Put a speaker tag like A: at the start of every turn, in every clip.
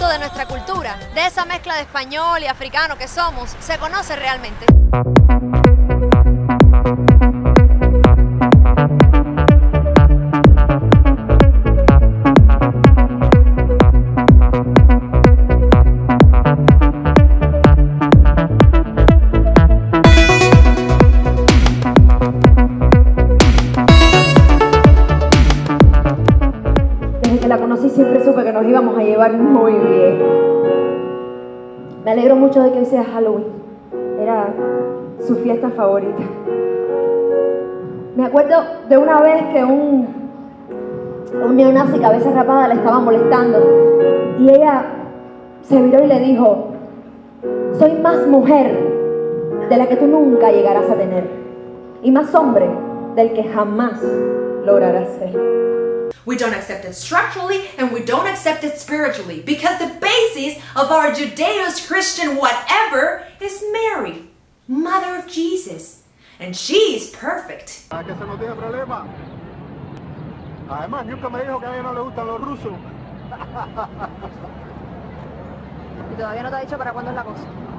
A: fruto de nuestra cultura, de esa mezcla de español y africano que somos, se conoce realmente.
B: Desde que la conocí siempre supe que nos íbamos a llevar muy bien. Me alegro mucho de que hoy sea Halloween. Era su fiesta favorita. Me acuerdo de una vez que un neonazi cabeza rapada la estaba molestando y ella se viró y le dijo: soy más mujer de la que tú nunca llegarás a tener y más hombre del que jamás lograrás ser.
C: We don't accept it structurally and we don't accept it spiritually because the basis of our Judeo-Christian whatever is Mary, mother of Jesus. And she's perfect.
D: Que eso no tiene problema. Además, nunca me dijo que a ella no le gustan los rusos.
B: ¿Y todavía no te ha dicho para cuándo es la cosa?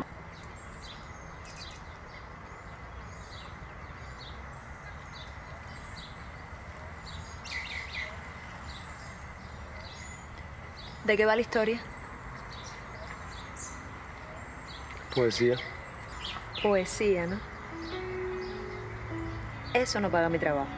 A: ¿De qué va la historia?
E: Poesía.
A: Poesía, ¿no? Eso no paga mi trabajo.